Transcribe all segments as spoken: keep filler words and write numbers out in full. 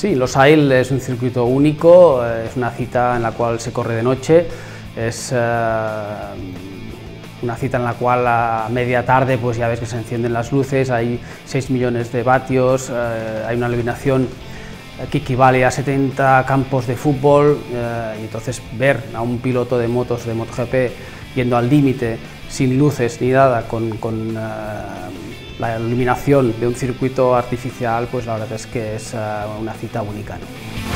Sí, Losail es un circuito único, es una cita en la cual se corre de noche, es uh, una cita en la cual a media tarde pues ya ves que se encienden las luces, hay seis millones de vatios, uh, hay una iluminación que equivale a setenta campos de fútbol, uh, y entonces ver a un piloto de motos de MotoGP yendo al límite, sin luces ni nada, con, con uh, la iluminación de un circuito artificial, pues la verdad es que es uh, una cita única, ¿no?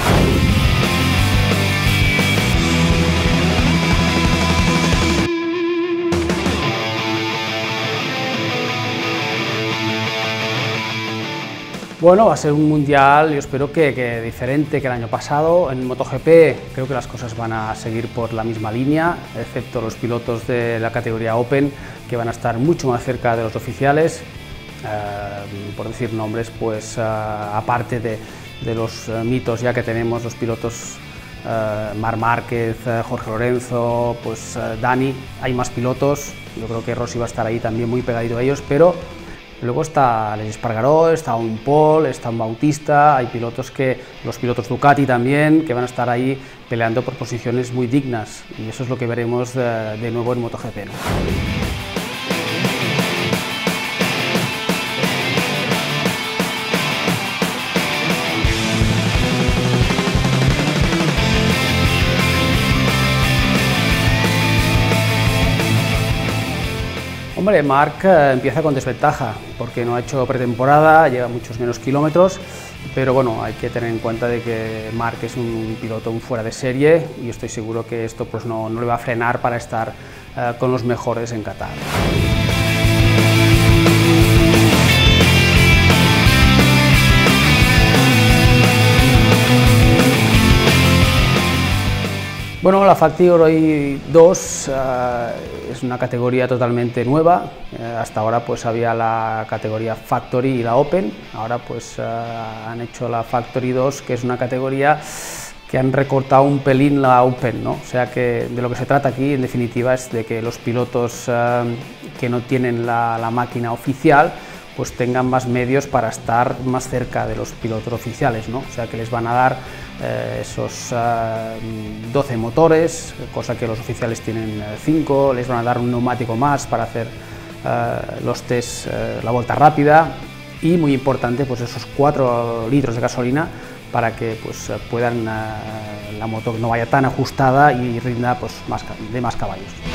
Bueno, va a ser un mundial, yo espero que, que diferente que el año pasado. En MotoGP creo que las cosas van a seguir por la misma línea, excepto los pilotos de la categoría Open, que van a estar mucho más cerca de los oficiales. Uh, por decir nombres, pues uh, aparte de, de los uh, mitos ya que tenemos, los pilotos uh, Marc Márquez, uh, Jorge Lorenzo, pues uh, Dani, hay más pilotos, yo creo que Rossi va a estar ahí también muy pegadito a ellos, pero luego está Aleix Espargaró, está un Pol, está un Bautista, hay pilotos que, los pilotos Ducati también, que van a estar ahí peleando por posiciones muy dignas, y eso es lo que veremos de, de nuevo en MotoGP, ¿no? Hombre, Marc eh, empieza con desventaja porque no ha hecho pretemporada, lleva muchos menos kilómetros, pero bueno, hay que tener en cuenta de que Marc es un piloto fuera de serie y estoy seguro que esto pues, no, no le va a frenar para estar eh, con los mejores en Qatar. Bueno, la Factory dos uh, es una categoría totalmente nueva. Uh, hasta ahora pues había la categoría Factory y la Open, ahora pues uh, han hecho la Factory dos, que es una categoría que han recortado un pelín la Open, ¿no? O sea que de lo que se trata aquí en definitiva es de que los pilotos uh, que no tienen la, la máquina oficial pues tengan más medios para estar más cerca de los pilotos oficiales, ¿no? O sea que les van a dar eh, esos uh, doce motores, cosa que los oficiales tienen cinco, les van a dar un neumático más para hacer uh, los test, uh, la vuelta rápida, y muy importante pues esos cuatro litros de gasolina para que pues puedan uh, la moto no vaya tan ajustada y rinda pues más, de más caballos.